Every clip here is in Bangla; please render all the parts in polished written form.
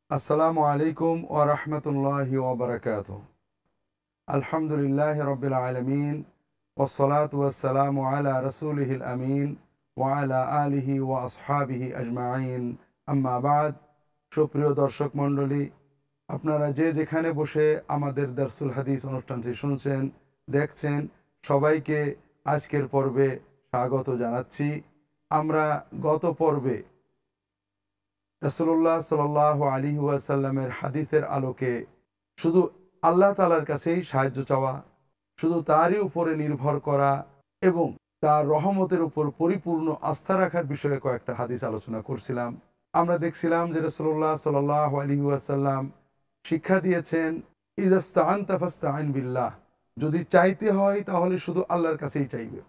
আসসালামু আলাইকুম ওয়া রাহমাতুল্লাহি ওয়া বারাকাতুহু। আলহামদুলিল্লাহি রাব্বিল আলামিন ওয়াসসালাতু ওয়াসসালামু আলা রাসূলিহিল আমিন ওয়া আলা আলিহি ওয়া আসহাবিহি আজমাইন। আম্মা বাদ। সুপ্রিয় দর্শক মণ্ডলী, আপনারা যে যেখানে বসে আমাদের দারসুল হাদিস অনুষ্ঠানটি শুনছেন, দেখছেন, সবাইকে আজকের পর্বে স্বাগত জানাচ্ছি। আমরা গত পর্বে রাসূলুল্লাহ সাল্লাল্লাহু আলাইহি ওয়াসাল্লামের হাদিসের আলোকে শুধু আল্লাহ তাআলার কাছেই সাহায্য চাওয়া, শুধু তারই উপরে নির্ভর করা এবং তার রহমতের উপর পরিপূর্ণ আস্থা রাখার বিষয়ে কয়েকটা হাদিস আলোচনা করছিলাম। আমরা দেখছিলাম যে রাসূলুল্লাহ সাল্লাল্লাহু আলাইহি ওয়াসাল্লাম শিক্ষা দিয়েছেন, ইযাস্তাআনতা ফাস্তাইন বিল্লাহ, যদি চাইতে হয় তাহলে শুধু আল্লাহর কাছেই চাইবে,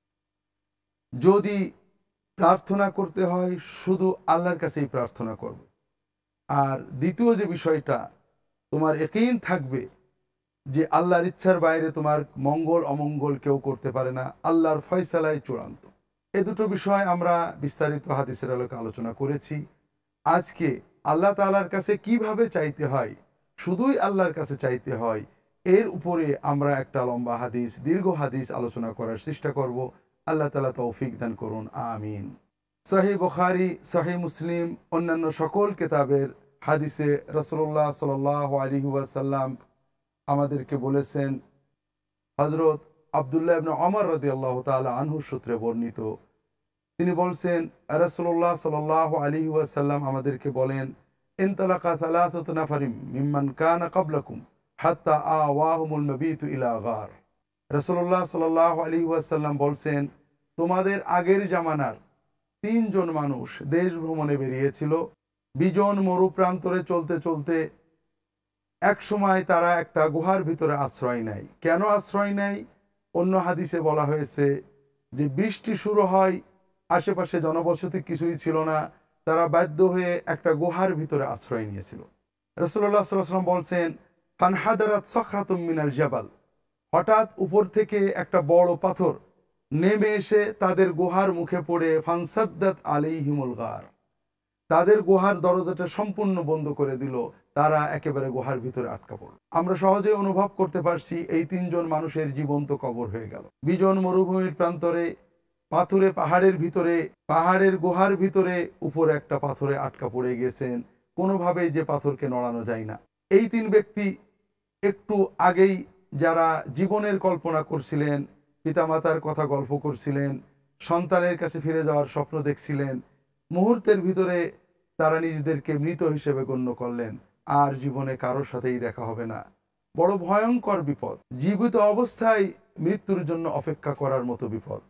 যদি প্রার্থনা করতে হয় শুধু আল্লাহর কাছেই প্রার্থনা করবে। আর দ্বিতীয় যে বিষয়টা, তোমার ইয়াকিন থাকবে যে আল্লাহর ইচ্ছার বাইরে তোমার মঙ্গল অমঙ্গল কেউ করতে পারে না, আল্লাহর ফয়সালাই চূড়ান্ত। এ দুটো বিষয় আমরা বিস্তারিত হাদিসের আলোকে আলোচনা করেছি। আজকে আল্লাহ তাআলার কাছে কিভাবে চাইতে হয়, শুধুই আল্লাহর কাছে চাইতে হয়, এর উপরে আমরা একটা লম্বা হাদিস, দীর্ঘ হাদিস আলোচনা করার চেষ্টা করব। আল্লাহ তাআলা তৌফিক দান করুন, আমিন। সহিহ বুখারী, সহিহ মুসলিম, অন্যান্য সকল কিতাবের হাদিসে রাসূলুল্লাহ সাল্লাল্লাহু আলাইহি ওয়াসাল্লাম আমাদেরকে বলেছেন, হযরত আব্দুল্লাহ ইবনে ওমর রাদিয়াল্লাহু তাআলা আনহুর সূত্রে বর্ণিত, তিনি বলছেন রাসূলুল্লাহ সাল্লাল্লাহু আলাইহি ওয়াসাল্লাম আমাদেরকে বলেন, ইনতালাকা সালাসাতু নাফারিম মিম্মান কানা ক্বাবলাকুম হাত্তা আওয়াহুমুল মাবিতু ইলা গার। রাসূলুল্লাহ সাল্লাল্লাহু আলাইহি ওয়াসাল্লাম বলছেন, তোমাদের আগের জামানার তিনজন মানুষ দেশ ভ্রমণে বেরিয়েছিল। বিজন মরু প্রান্তরে চলতে চলতে এক সময় তারা একটা গুহার ভিতরে আশ্রয় নেয়। কেন আশ্রয় নেয়? অন্য হাদিসে বলা হয়েছে যে বৃষ্টি শুরু হয়, আশেপাশে জনবসতি কিছুই ছিল না, তারা বাধ্য হয়ে একটা গুহার ভিতরে আশ্রয় নিয়েছিল। রাসূলুল্লাহ সাল্লাল্লাহু আলাইহি ওয়াসাল্লাম বলছেন, ফানহাদারাত সাখরাতুম মিনাল জাবাল, হঠাৎ উপর থেকে একটা বড় পাথর নেমে এসে তাদের গুহার মুখে পড়ে ফানসাদ্দাত আলাইহিমুল গার, তাদের গুহার দরজাটা সম্পূর্ণ বন্ধ করে দিল, তারা একেবারে গুহার ভিতরে আটকা পড়ল। আমরা সহজে অনুভব করতে পারছি এই তিনজন মানুষের জীবন্ত কবর হয়ে গেল। বিজন মরুভূমির প্রান্তরে, পাথুরে পাহাড়ের ভিতরে, পাহাড়ের গুহার ভিতরে উপরে একটা পাথরে আটকা পড়ে গেছেন, কোনোভাবেই যে পাথরকে নড়ানো যায় না। এই তিন ব্যক্তি একটু আগেই যারা জীবনের কল্পনা করছিলেন, পিতামাতার কথা গল্প করছিলেন, সন্তানের কাছে ফিরে যাওয়ার স্বপ্ন দেখছিলেন, মুহূর্তের ভিতরে তারা নিজেদেরকে মৃত হিসেবে গণ্য করলেন, আর জীবনে কারোর সাথেই দেখা হবে না। বড় ভয়ঙ্কর বিপদ, জীবিত অবস্থায় মৃত্যুর জন্য অপেক্ষা করার মতো বিপদ।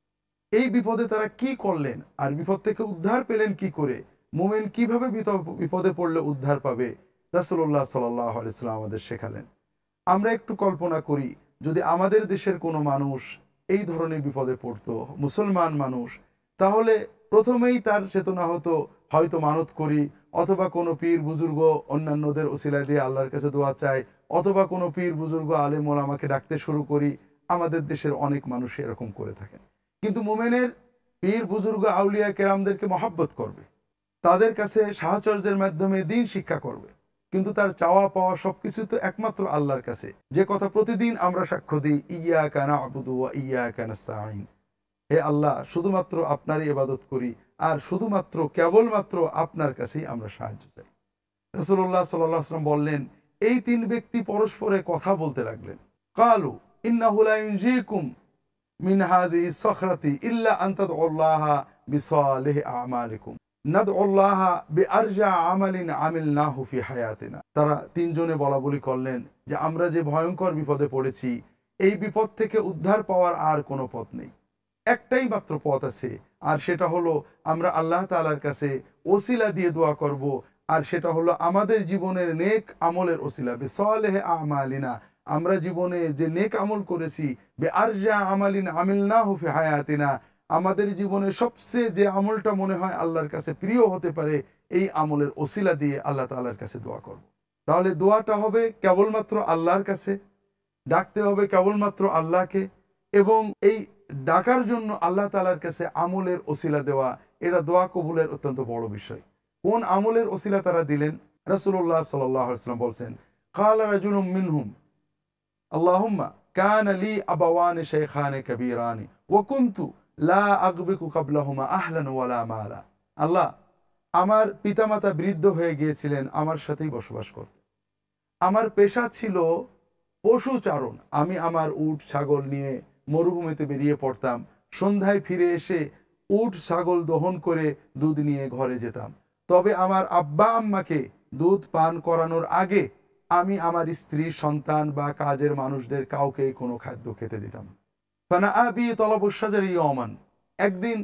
এই বিপদে তারা কি করলেন আর বিপদ থেকে উদ্ধার পেলেন কি করে, মুমিন কিভাবে বিপদে পড়লে উদ্ধার পাবে, রাসূলুল্লাহ সাল্লাল্লাহু আলাইহি ওয়াসাল্লাম আমাদের শেখালেন। আমরা একটু কল্পনা করি, যদি আমাদের দেশের কোনো মানুষ এই ধরনের বিপদে পড়তো, মুসলমান মানুষ, তাহলে প্রথমেই তার চেতনা হতো হয়তো মানত করি, অথবা কোনো পীর বুজুর্গ অন্যান্যদের ওসিলা দিয়ে আল্লাহর কাছে দোয়া চাই, অথবা কোনো পীর বুজুর্গ আলেম ওলামাকে ডাকতে শুরু করি। আমাদের দেশের অনেক মানুষ এরকম করে থাকেন। কিন্তু মুমিনের পীর বুজুর্গ আউলিয়া কেরামদেরকে মহব্বত করবে, তাদের কাছে সাহচর্যের মাধ্যমে দিন শিক্ষা করবে, কিন্তু তার চাওয়া পাওয়া সবকিছু তো একমাত্র আল্লাহর কাছে। যে কথা প্রতিদিন আমরা সাক্ষ্য দিই, ইয়্যাকা না'বুদু ওয়া ইয়্যাকা নাস্তাঈন, হে আল্লাহ, শুধুমাত্র আপনারই ইবাদত করি আর শুধুমাত্র কেবলমাত্র আপনার কাছেই আমরা সাহায্য চাই। রাসূলুল্লাহ সাল্লাল্লাহু আলাইহি ওয়াসাল্লাম বললেন, এই তিন ব্যক্তি পরস্পরে কথা বলতে লাগলেন। ক্বালু ইন্নাহু লা ইউনজিকুম মিন হাযিহি সখরাতি ইল্লা আন তাদউল্লাহা বিসালিহি আমালিকুম নাদউল্লাহা বিআরজা আমালিন আমিলনাহু ফি হায়াতিনা। তারা তিনজনে বলা বলি করলেন যে আমরা যে ভয়ঙ্কর বিপদে পড়েছি, এই বিপদ থেকে উদ্ধার পাওয়ার আর কোনো পথ নেই, একটাই মাত্র পথ আছে, আর সেটা হলো আমরা আল্লাহ তাআলার কাছে ওসিলা দিয়ে দোয়া করব, আর সেটা হলো আমাদের জীবনের নেক আমলের ওসিলা, বিসালিহি আমালিনা, আমরা জীবনে যে নেক আমল করেছি, বিআরজা আমালিন আমিলনাহু ফি হায়াতিনা, আমাদের জীবনে সবচেয়ে যে আমলটা মনে হয় আল্লাহর কাছে প্রিয় হতে পারে, এই আমলের ওসিলা দিয়ে আল্লাহ তাআলার কাছে দোয়া করব। তাহলে দোয়াটা হবে কেবলমাত্র আল্লাহর কাছে, ডাকতে হবে কেবলমাত্র আল্লাহকে, এবং এই ডাকার জন্য আল্লাহ তাআলার কাছে আমলের ওসিলা দেওয়া, এটা দোয়া কবুলের অত্যন্ত বড় বিষয়। কোন আমলের ওসিলা তারা দিলেন? রাসূলুল্লাহ সাল্লাল্লাহু আলাইহি ওয়াসাল্লাম বলছেন, ক্বালা রাজুলুম মিনহুম আল্লাহুম্মা কানা লি আবাওয়ানি শাইখানি কাবীরানি ওয়া কুনতু লা আগবিকু ক্বাবলাহুমা আহলান ওয়ালা মালা। আল্লাহ, আমার পিতামাতা বৃদ্ধ হয়ে গিয়েছিলেন, আমার সাথেই বসবাস করতেন। আমার পেশা ছিল পশুচারণ। আমি আমার উট ছাগল নিয়ে মরুভূমিতে বেরিয়ে পড়তাম। সন্ধ্যায় ফিরে এসে উট ছাগল দহন করে দুধ নিয়ে ঘরে যেতাম। তবে আমার আব্বা আম্মাকে দুধ পান করানোর আগে আমি আমার স্ত্রী, সন্তান বা কাজের মানুষদের কাউকে কোনো খাদ্য খেতে দিতাম। ফানা আবি তলবুশ শাজারি ইয়াওমান, একদিন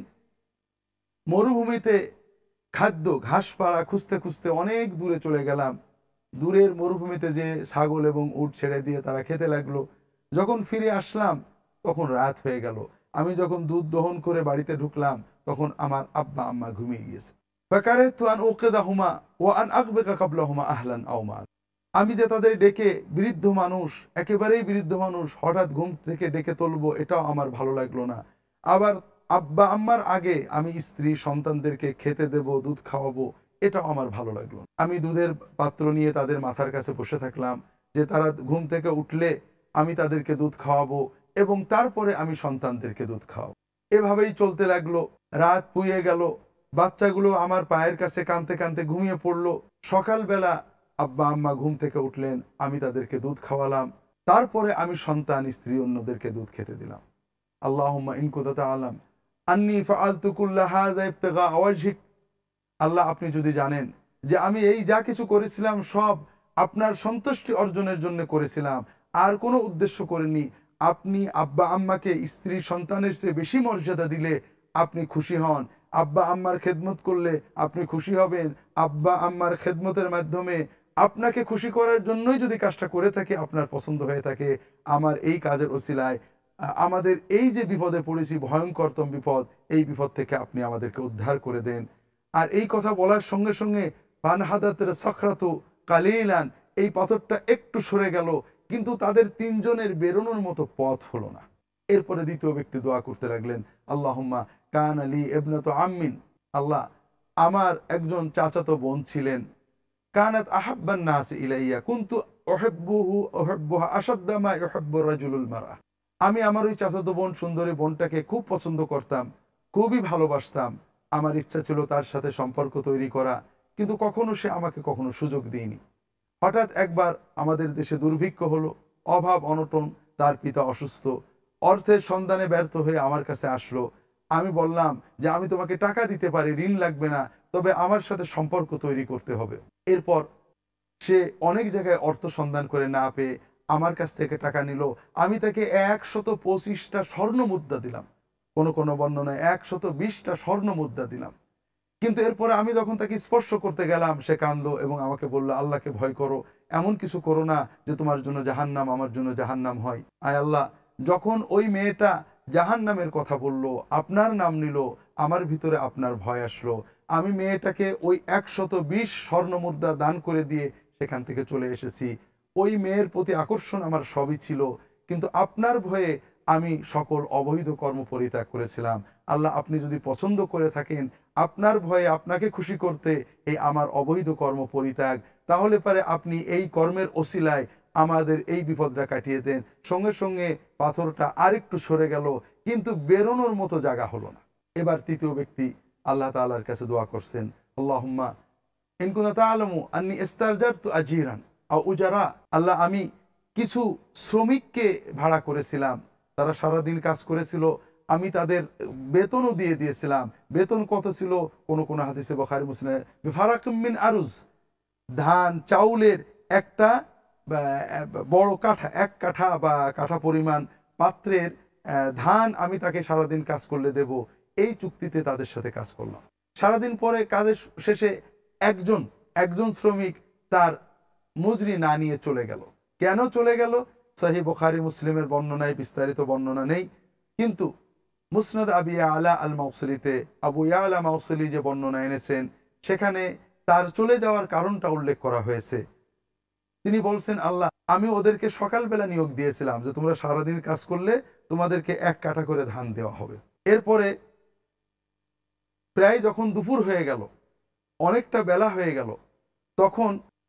মরুভূমিতে খাদ্য ঘাসপালা খুঁজতে খুঁজতে অনেক দূরে চলে গেলাম। দূরের মরুভূমিতে যে ছাগল এবং উট ছেড়ে দিয়ে তারা খেতে লাগলো। যখন ফিরে আসলাম তখন রাত হয়ে গেল। আমি যখন দুধ দহন করে বাড়িতে ঢুকলাম তখন আমার আব্বা আম্মা ঘুমিয়ে গিয়েছে। ফাকারিহতু আন উকিদাহুমা ওয়া আন আগবিকা ক্বাবলাহুমা আহলান আও মাল। আমি যে তাদের ডেকে, বৃদ্ধ মানুষ, একেবারেই বৃদ্ধ মানুষ, হঠাৎ ঘুম থেকে ডেকে তুলবো, এটাও আমার ভালো লাগলো না। আবার আব্বা আম্মার আগে আমি স্ত্রী সন্তানদেরকে খেতে দেব, দুধ খাওয়াবো, এটাও আমার ভালো লাগলো না। আমি দুধের পাত্র নিয়ে তাদের মাথার কাছে বসে থাকলাম যে তারা ঘুম থেকে উঠলে আমি তাদেরকে দুধ খাওয়াবো এবং তারপরে আমি সন্তানদেরকে দুধ খাওয়াবো। এভাবেই চলতে লাগলো। রাত পুড়িয়ে গেল। বাচ্চাগুলো আমার পায়ের কাছে কাঁদতে কাঁদতে ঘুমিয়ে পড়লো। সকালবেলা আব্বা আম্মা ঘুম থেকে উঠলেন, আমি তাদেরকে দুধ খাওয়ালাম। তারপরে আমি সন্তান, স্ত্রী, অন্যদেরকে দুধ খেতে দিলাম। আল্লাহুম্মা ইন কুনতা তা'লাম আন্নী ফাআলতু কুল্লা হাযা ইবতিগা ওয়াজহিক। আল্লাহ, আপনি যদি জানেন যে আমি এই যা কিছু করেছিলাম সব আপনার সন্তুষ্টি অর্জনের জন্য করেছিলাম, আর কোনো উদ্দেশ্য করিনি, আপনি আব্বা আম্মাকে স্ত্রী সন্তানের চেয়ে বেশি মর্যাদা দিলে আপনি খুশি হন। আব্বা আম্মার খেদমত করলে আপনি খুশি হবেন। আব্বা আম্মার খেদমতের মাধ্যমে আপনাকে খুশি করার জন্যই যদি কাজটা করে থাকে, আপনার পছন্দ হয়ে থাকে, আমার এই কাজের ওসিলায় আমাদের এই যে বিপদে পড়েছি, ভয়ঙ্করতম বিপদ, এই বিপদ থেকে আপনি আমাদেরকে উদ্ধার করে দেন। আর এই কথা বলার সঙ্গে সঙ্গে ফানহাদাতের সখরাতু কালিলান, এই পাথরটা একটু সরে গেল, কিন্তু তাদের তিনজনের বেরোনোর মতো পথ হলো না। এরপরে দ্বিতীয় ব্যক্তি দোয়া করতে লাগলেন, আল্লাহুম্মা কান আলী ইবনাতু আম্মিন। আল্লাহ, আমার একজন চাচাতো বোন ছিলেন, কানাত আহাব্বান নাস ইলাইয়া কুনতু উহিব্বুহু উহিব্বুহা আশাদ্দা মা ইউহিব্বু রাজুলুল মারআ। আমি আমার ওই চাচাতো বোন, সুন্দরী বোনটাকে খুব পছন্দ করতাম, খুবই ভালোবাসতাম। আমার ইচ্ছা ছিল তার সাথে সম্পর্ক তৈরি করা, কিন্তু কখনো সে আমাকে কখনো সুযোগ দেয়নি। হঠাৎ একবার আমাদের দেশে দুর্ভিক্ষ হলো, অভাব অনটন, তার পিতা অসুস্থ, অর্থের সন্ধানে ব্যর্থ হয়ে আমার কাছে আসলো। আমি বললাম যে আমি তোমাকে টাকা দিতে পারি, ঋণ লাগবে না, তবে আমার সাথে সম্পর্ক তৈরি করতে হবে। এরপর সে অনেক জায়গায় অর্থ সন্ধান করে না পেয়ে আমার কাছ থেকে টাকা নিল। আমি তাকে ১২৫টা স্বর্ণ মুদ্রা দিলাম, কোনো কোনো বর্ণনায় ১২০টা স্বর্ণ মুদ্রা দিলাম। কিন্তু এরপরে আমি যখন তাকে স্পর্শ করতে গেলাম, সে কাঁদলো এবং আমাকে বলল, আল্লাহকে ভয় করো, এমন কিছু করো না যে তোমার জন্য জাহান্নাম আমার জন্য জাহান্নাম হয়। আয় আল্লাহ, যখন ওই মেয়েটা জাহান্নামের কথা বলল, আপনার নাম নিল, আমার ভিতরে আপনার ভয় আসলো। আমি মেয়েটাকে ওই ১২০ স্বর্ণ মুদ্রা দান করে দিয়ে সেখান থেকে চলে এসেছি। ওই মেয়ের প্রতি আকর্ষণ আমার সবই ছিল, কিন্তু আপনার ভয়ে আমি সকল অবৈধ কর্ম পরিত্যাগ করেছিলাম। আল্লাহ, আপনি যদি পছন্দ করে থাকেন, আপনার ভয়ে আপনাকে খুশি করতে এই আমার অবৈধ কর্ম পরিত্যাগ, তাহলে পারে আপনি এই কর্মের ওসিলায় আমাদের এই বিপদটা কাটিয়ে দেন। সঙ্গে সঙ্গে পাথরটা আরেকটু সরে গেল, কিন্তু বেরোনোর মতো জায়গা হলো না। এবার তৃতীয় ব্যক্তি আল্লাহ তাআলার কাছে দোয়া করছেন, আল্লাহুম্মা ইন কুনতা তা'লামু আন্নী ইস্তারজারতু আজীরান আও উজারা। আল্লাহ, আমি কিছু শ্রমিককে ভাড়া করেছিলাম, তারা সারাদিন কাজ করেছিল, আমি তাদের বেতনও দিয়ে দিয়েছিলাম। বেতন কত ছিল? কোন কোন হাদিসে বুখারী মুসলিমে বিফারাকিম মিন আরুজ, ধান চাউলের একটা বড় কাঠা, এক কাঠা বা কাঠা পরিমাণ পাত্রের ধান আমি তাকে সারাদিন কাজ করলে দেব, এই চুক্তিতে তাদের সাথে কাজ করলাম। সারাদিন পরে কাজের শেষে একজন একজন শ্রমিক তার মজুরি না নিয়ে চলে গেল। কেন চলে গেল? সহিহ বুখারী মুসলিমের বর্ণনায় বিস্তারিত বর্ণনা নেই, কিন্তু মুসনাদ আবি ইয়ালা আল মাউসিলিতে আবু ইয়ালা মাউসিলি যে বর্ণনা এনেছেন, সেখানে তার চলে যাওয়ার কারণটা উল্লেখ করা হয়েছে। তিনি বলছেন, আল্লাহ, আমি ওদেরকে সকালবেলা নিয়োগ দিয়েছিলাম যে তোমরা সারাদিন কাজ করলে তোমাদেরকে এক কাঠা করে ধান দেওয়া হবে। এরপরে প্রায় যখন দুপুর হয়ে গেল, অনেকটা বেলা হয়ে গেল, তখন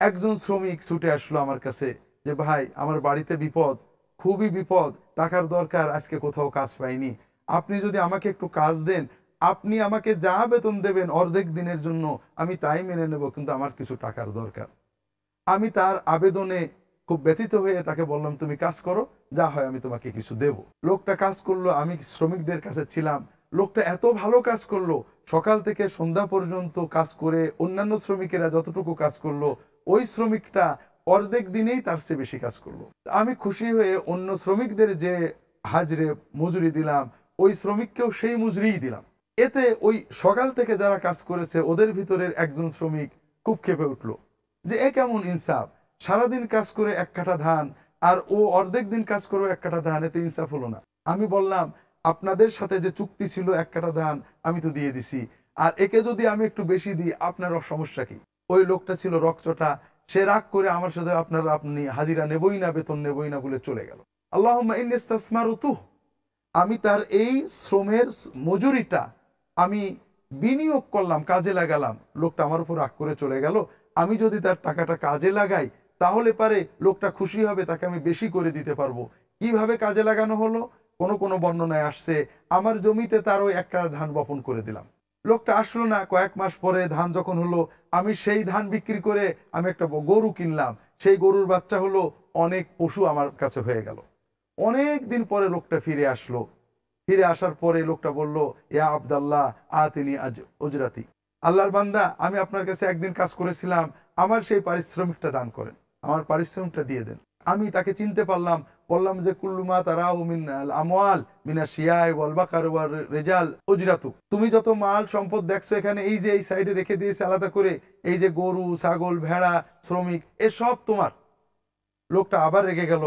একজন শ্রমিক ছুটে আসলো আমার কাছে যে ভাই আমার বাড়িতে বিপদ, খুবই বিপদ, টাকার দরকার, আজকে কোথাও কাজ পাইনি, আপনি যদি আমাকে একটু কাজ দেন, আপনি আমাকে যা বেতন দেবেন অর্ধেক দিনের জন্য আমি তাই মেনে নেব, কিন্তু আমার কিছু টাকার দরকার। আমি তার আবেদনে খুব ব্যথিত হয়ে তাকে বললাম তুমি কাজ করো, যা হয় আমি তোমাকে কিছু দেব। লোকটা কাজ করলো, আমি শ্রমিকদের কাছে ছিলাম। লোকটা এত ভালো কাজ করলো, সকাল থেকে সন্ধ্যা পর্যন্ত কাজ করে অন্যান্য শ্রমিকেরা যতটুকু কাজ করলো ওই শ্রমিকটা অর্ধেক দিনেই তার চেয়ে বেশি কাজ করলো। আমি খুশি হয়ে অন্য শ্রমিকদের যে হাজরে মজুরি দিলাম ওই শ্রমিককেও সেই মজুরিই দিলাম। এতে ওই সকাল থেকে যারা কাজ করেছে ওদের ভিতরের একজন শ্রমিক খুব ক্ষেপে উঠলো যে এ কেমন ইনসাফ, সারাদিন কাজ করে এক কাঠা ধান আর ও অর্ধেক দিন কাজ করে এক কাঠা ধান, এতে ইনসাফ হলো না। আমি বললাম আপনাদের সাথে যে চুক্তি ছিল এক কাঠা ধান আমি তো দিয়ে দিছি, আর একে যদি আমি একটু বেশি দিই আপনার সমস্যা কি? ওই লোকটা ছিল রকচটা, সে রাগ করে আমার সাথে আপনি হাজিরা নেবই না, বেতন নেবই না বলে চলে গেল। আল্লাহুম্মা ইন্নী ইস্তাসমারতুহু, আমি তার এই শ্রমের মজুরিটা আমি বিনিয়োগ করলাম, কাজে লাগালাম, লোকটা আমার উপর রাগ করে চলে গেল। আমি যদি তার টাকাটা কাজে লাগাই তাহলে পারে লোকটা খুশি হবে, তাকে আমি বেশি করে দিতে পারবো। কিভাবে কাজে লাগানো হলো? কোনো কোনো বর্ণনায় আসছে আমার জমিতে তার ওই একটা ধান বপন করে দিলাম। লোকটা আসলো না, কয়েক মাস পরে ধান যখন হলো আমি সেই ধান বিক্রি করে আমি একটা গরু কিনলাম, সেই গরুর বাচ্চা হলো, অনেক পশু আমার কাছে হয়ে গেল। অনেক দিন পরে লোকটা ফিরে আসলো, ফিরে আসার পরে লোকটা বলল ইয়া আব্দাল্লাহ আতিনি আজ উজরাতি, আল্লাহর বান্দা আমি আপনার কাছে একদিন কাজ করেছিলাম, আমার সেই পারিশ্রমিকটা দান করেন, আমার পারিশ্রমিকটা দিয়ে দেন। আমি তাকে চিনতে পারলাম, বললাম যে কুল্লুমা তারাহু মিনাল আমওয়াল মিনাশ শিয়াই ওয়াল বাকার ওয়ার রিজাল উজরাতু, তুমি যত মাল সম্পদ দেখছো এখানে এই যে এই সাইডে রেখে দিয়েছে আলাদা করে, এই যে গরু ছাগল ভেড়া শ্রমিক এসব তোমার। লোকটা আবার রেগে গেল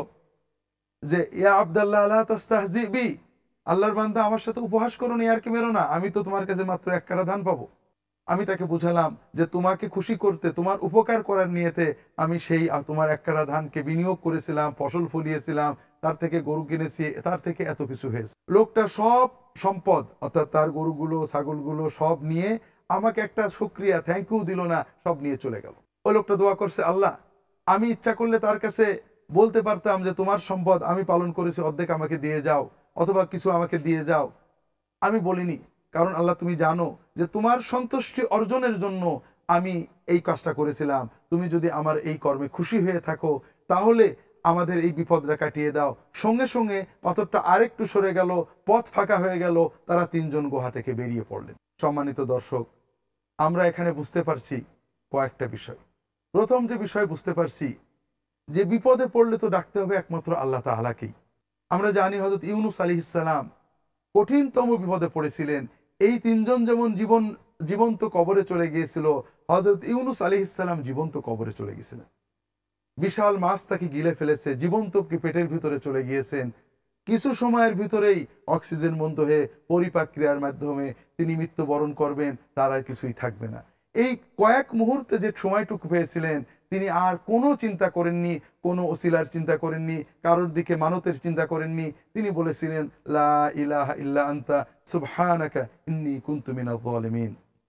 যে ইয়া আব্দাল্লাহ আলা তাস্তাহজি বি, আল্লাহর বান্দা আমার সাথে উপহাস করো না, আর কি মেরো না, আমি তো তোমার কাছে মাত্র এক কাঠা ধান পাবো। আমি তাকে বুঝালাম যে তোমাকে খুশি করতে, তোমার উপকার করার নিয়তে আমি সেই তোমার এক কাঠা ধানকে বিনিয়োগ করেছিলাম, ফসল ফলিয়েছিলাম, তার থেকে গরু কিনেছি, তার থেকে এত কিছু হয়েছে। লোকটা সব সম্পদ অর্থাৎ তার গরুগুলো ছাগলগুলো সব নিয়ে আমাকে একটা শুকরিয়া থ্যাংক ইউ দিল না, সব নিয়ে চলে গেল। ওই লোকটা দোয়া করছে আল্লাহ আমি ইচ্ছা করলে তার কাছে বলতে পারতাম যে তোমার সম্পদ আমি পালন করেছি অর্ধেক আমাকে দিয়ে যাও, অথবা কিছু আমাকে দিয়ে যাও, আমি বলিনি, কারণ আল্লাহ তুমি জানো যে তোমার সন্তুষ্টি অর্জনের জন্য আমি এই কাজটা করেছিলাম, তুমি যদি আমার এই কর্মে খুশি হয়ে থাকো তাহলে আমাদের এই বিপদটা কাটিয়ে দাও। সঙ্গে সঙ্গে পাথরটা আরেকটু সরে গেল, পথ ফাঁকা হয়ে গেল, তারা তিনজন গুহা থেকে বেরিয়ে পড়লেন। সম্মানিত দর্শক, আমরা এখানে বুঝতে পারছি কয়েকটা বিষয়। প্রথম যে বিষয় বুঝতে পারছি যে বিপদে পড়লে তো ডাকতে হবে একমাত্র আল্লাহ তাআলাকেই। আমরা জানি হযরত ইউনূস আলাইহিস সালাম কঠিনতম বিপদে পড়েছিলেন। এই তিনজন যেমন জীবন্ত কবরে চলে গিয়েছিল, হযরত ইউনূস আলাইহিস সালাম জীবন্ত কবরে চলে গেছিলেন। বিশাল মাছ তাকে গিলে ফেলেছে, জীবন্ত পেটের ভিতরে চলে গিয়েছেন। কিছু সময়ের ভিতরেই অক্সিজেন বন্ধ হয়ে পরিপাক ক্রিয়ার মাধ্যমে তিনি মৃত্যুবরণ করবেন, তার আর কিছুই থাকবে না। এই কয়েক মুহূর্তে যে সময়টুকু পেয়েছিলেন তিনি আর কোনো চিন্তা করেননি, কোনো ওসিলার চিন্তা করেননি, কারোর দিকে মানতের চিন্তা করেননি। তিনি বলেছিলেন লা ইলাহা ইল্লা আনতা সুবহানাকা ইন্নী কুনতু মিনাজ জালিমিন,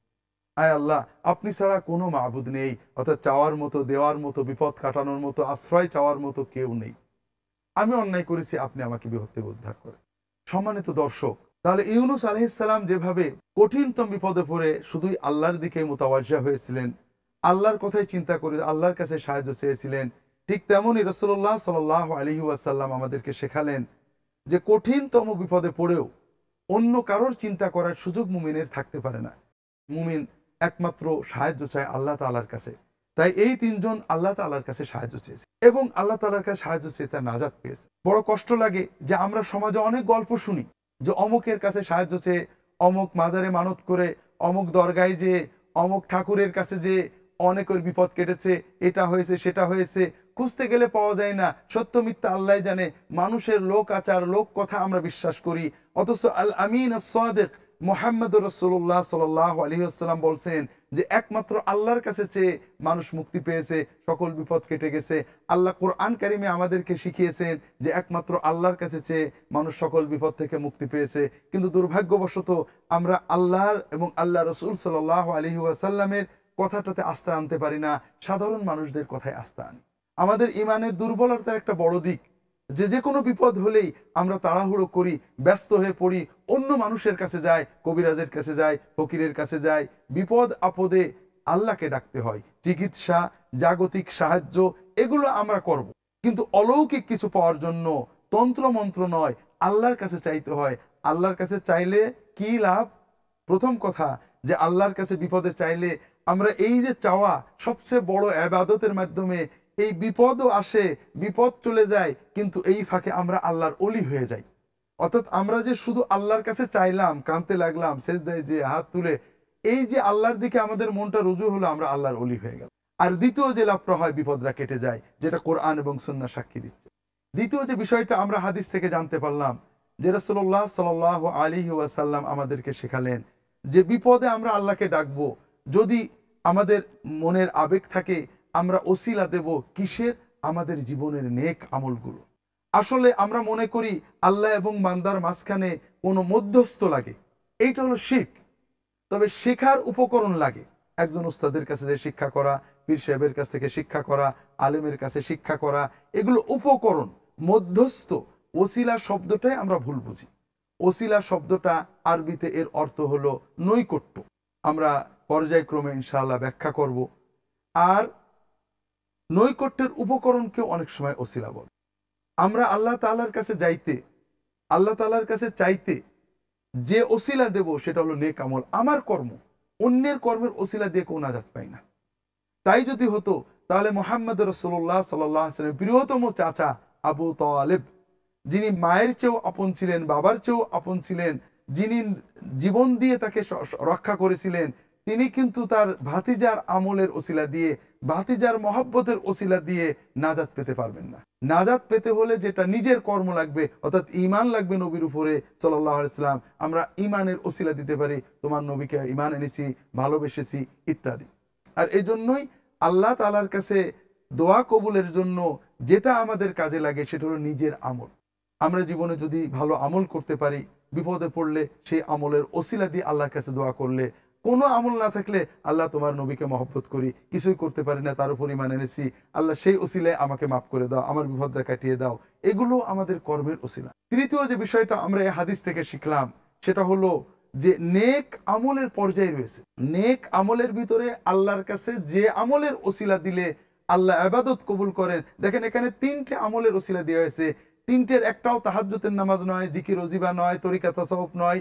আয় আল্লাহ আপনি ছাড়া কোনো মাবুদ নেই, অর্থাৎ চাওয়ার মতো, দেওয়ার মতো, বিপদ কাটানোর মতো, আশ্রয় চাওয়ার মতো কেউ নেই, আমি অন্যায় করেছি, আপনি আমাকে বিপদ থেকে উদ্ধার করেন। সম্মানিত দর্শক, তাহলে ইউনূস আলাইহিস সালাম যেভাবে কঠিনতম বিপদে পড়ে শুধুই আল্লাহর দিকে মুতাওয়াজ্জা হয়েছিলেন, আল্লাহর কথাই চিন্তা করে আল্লাহর কাছে সাহায্য চেয়েছিলেন, ঠিক তেমনই রাসূলুল্লাহ সাল্লাল্লাহু আলাইহি ওয়াসাল্লাম আমাদেরকে শেখালেন যে কঠিনতম বিপদে পড়েও অন্য কারোর চিন্তা করার সুযোগ মুমিনের থাকতে পারে না। মুমিন একমাত্র সাহায্য চায় আল্লাহ তাআলার কাছে। তাই এই তিনজন আল্লাহ তাআলার কাছে সাহায্য চেয়েছে এবং আল্লাহ তাআলার কাছে সাহায্য চেয়ে তার নাজাত পেয়েছে। বড় কষ্ট লাগে যে আমরা সমাজে অনেক গল্প শুনি যে অমুকের কাছে সাহায্য চেয়ে, অমুক মাজারে মানত করে, অমুক দরগায় যে, অমুক ঠাকুরের কাছে যে অনেকের বিপদ কেটেছে, এটা হয়েছে সেটা হয়েছে, খুঁজতে গেলে পাওয়া যায় না, সত্য মিথ্যা আল্লাহ জানে, মানুষের লোক আচার লোক কথা আমরা বিশ্বাস করি। অথচ আল আমিন আস-সাদিক মুহাম্মদুর রাসূলুল্লাহ সাল্লাল্লাহু আলাইহি ওয়াসাল্লাম বলছেন যে একমাত্র আল্লাহর কাছে চেয়ে মানুষ মুক্তি পেয়েছে, সকল বিপদ কেটে গেছে। আল্লাহ কোরআন কারিমে আমাদেরকে শিখিয়েছেন যে একমাত্র আল্লাহর কাছে চেয়ে মানুষ সকল বিপদ থেকে মুক্তি পেয়েছে। কিন্তু দুর্ভাগ্যবশত আমরা আল্লাহর এবং আল্লাহ রাসূল সাল্লাল্লাহু আলাইহি ওয়াসাল্লামের কথাটাতে আস্থা আনতে পারি না, সাধারণ মানুষদের কথায় আস্থা আনি। আমাদের ইমানের দুর্বলতার একটা বড় দিক যে কোনো বিপদ হলেই আমরা তাড়াহুড়ো করি, ব্যস্ত হয়ে পড়ি, অন্য মানুষের কাছে যাই, কবিরাজের কাছে যাই, ফকিরের কাছে যাই। বিপদ আপদে আল্লাহকে ডাকতে হয়। চিকিৎসা, জাগতিক সাহায্য এগুলো আমরা করব, কিন্তু অলৌকিক কিছু পাওয়ার জন্য তন্ত্র মন্ত্র নয়, আল্লাহর কাছে চাইতে হয়। আল্লাহর কাছে চাইলে কি লাভ? প্রথম কথা যে আল্লাহর কাছে বিপদে চাইলে আমরা এই যে চাওয়া সবচেয়ে বড় ইবাদতের মাধ্যমে এই বিপদও আসে, বিপদ চলে যায়, কিন্তু এই ফাঁকে আমরা আল্লাহর ওলি হয়ে যাই। অর্থাৎ আমরা যে শুধু আল্লাহর কাছে চাইলাম, কাঁদতে লাগলাম, সেজদায় যে হাত তুলে, এই যে আল্লাহর দিকে আমাদের মনটা রুজু হলো, আমরা আল্লাহর ওলি হয়ে গেল। আর দ্বিতীয় যে লাভটা হয়, বিপদরা কেটে যায়, যেটা কোরআন এবং সুন্নাহ সাক্ষী দিচ্ছে। দ্বিতীয় যে বিষয়টা আমরা হাদিস থেকে জানতে পারলাম, যে রাসূলুল্লাহ সাল্লাল্লাহু আলাইহি ওয়াসাল্লাম আমাদেরকে শেখালেন যে বিপদে আমরা আল্লাহকে ডাকবো। যদি আমাদের মনের আবেগ থাকে, আমরা ওসিলা দেব কিসের? আমাদের জীবনের নেক আমলগুলো। আসলে আমরা মনে করি আল্লাহ এবং বান্দার মাঝখানে কোনো মধ্যস্থ লাগে, এইটা হলো শিরক। তবে শেখার উপকরণ লাগে। একজন উস্তাদের কাছে যে শিক্ষা করা, পীর সাহেবের কাছ থেকে শিক্ষা করা, আলেমের কাছে শিক্ষা করা, এগুলো উপকরণ। মধ্যস্থ, ওসিলা শব্দটাই আমরা ভুল বুঝি। ওসিলা শব্দটা আরবিতে এর অর্থ হলো নৈকট্য। আমরা পর্যায়ক্রমে ইনশাআল্লাহ ব্যাখ্যা করব। আর নৈকট্যের উপকরণকেও অনেক সময় ওসিলা বলে। আমরা আল্লাহ তাআলার কাছে যাইতে, আল্লাহ তাআলার কাছে চাইতে যে ওসিলা দেব সেটা হলো নেক আমল, আমার কর্ম। অন্যের কর্মের ওসিলা দিয়ে কেউ নাজাত পায় না। তাই যদি হতো তাহলে মুহাম্মদ রাসূলুল্লাহ সাল্লাল্লাহু আলাইহি ওয়াসাল্লামের প্রিয়তম চাচা আবু তালেব, যিনি মায়ের চেয়েও আপন ছিলেন, বাবার চেয়েও আপন ছিলেন, যিনি জীবন দিয়ে তাকে রক্ষা করেছিলেন, তিনি কিন্তু তার ভাতিজার আমলের ওসিলা দিয়ে, ভাতিজার মহব্বতের ওসিলা দিয়ে নাজাত পেতে পারবেন না। নাজাত পেতে হলে যেটা নিজের কর্ম লাগবে, অর্থাৎ ঈমান লাগবে নবীর উপরে সাল্লাল্লাহু আলাইহি ওয়াসাল্লাম। আমরা ঈমানের ওসিলা দিতে পারি, তোমার নবীকে ঈমান এনেছি, ভালোবেসেছি ইত্যাদি। আর এই জন্যই আল্লাহ তাআলার কাছে দোয়া কবুলের জন্য যেটা আমাদের কাজে লাগে সেটা হলো নিজের আমল। আমরা জীবনে যদি ভালো আমল করতে পারি, বিপদে পড়লে সেই আমলের ওসিলা দিয়ে আল্লাহর কাছে দোয়া করলে, কোনো আমল না থাকলে আল্লাহ তোমার নবীকে মহব্বত করি, কিছুই করতে পারি না, তার উপর ঈমান এনেছি, আল্লাহ সেই ওসিলায় আমাকে মাফ করে দাও, আমার বিপদটা কাটিয়ে দাও, এগুলো আমাদের কর্মের ওসিলা। তৃতীয় যে বিষয়টা আমরা এই হাদিস থেকে শিখলাম সেটা হলো যে নেক আমলের পর্যায় রয়েছে। নেক আমলের ভিতরে আল্লাহর কাছে যে আমলের ওসিলা দিলে আল্লাহ ইবাদত কবুল করেন। দেখেন এখানে তিনটে আমলের ওসিলা দেওয়া হয়েছে। তিনটের একটাও তাহাজ্জুদের নামাজ নয়, জিকির ওজিবা নয়, তরিকা তাসাউফ নয়,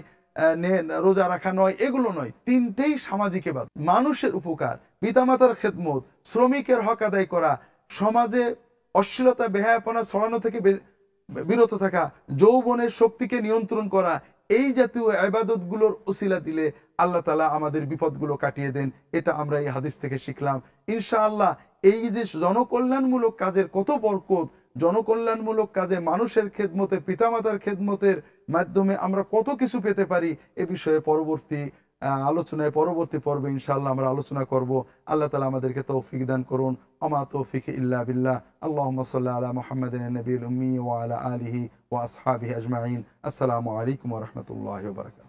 রোজা রাখা নয়, এগুলো নয়। তিনটেই সামাজিক ইবাদত, মানুষের উপকার, পিতামাতার খেদমত, শ্রমিকের হক আদায় করা, সমাজে অশ্লীলতা বেহায়াপনা ছড়ানো থেকে বিরত থাকা, যৌবনের শক্তিকে নিয়ন্ত্রণ করা, এই জাতীয় ইবাদতগুলোর ওসিলা দিলে আল্লাহ তাআলা আমাদের বিপদগুলো কাটিয়ে দেন। এটা আমরা এই হাদিস থেকে শিখলাম। ইনশাআল্লাহ এই যে জনকল্যাণমূলক কাজের কত বরকত, জনকল্যাণমূলক কাজে মানুষের খেদমতে, পিতামাতার খেদমতের মাধ্যমে আমরা কত কিছু পেতে পারি, এ বিষয়ে পরবর্তী আলোচনায়, পরবর্তী পর্বে ইনশাআল্লাহ আমরা আলোচনা করব। আল্লাহ তাআলা আমাদেরকে তৌফিক দান করুন। আমা তৌফিক ইল্লা বিল্লাহ। আল্লাহুম্মা সাল্লি আলা মুহাম্মাদিন নবিয়্যিল উম্মি ওয়া আলা আলিহি ওয়া আসহাবিহি আজমাইন। আসসালামু আলাইকুম ওয়া রাহমাতুল্লাহি ওয়া বারাকাতুহু।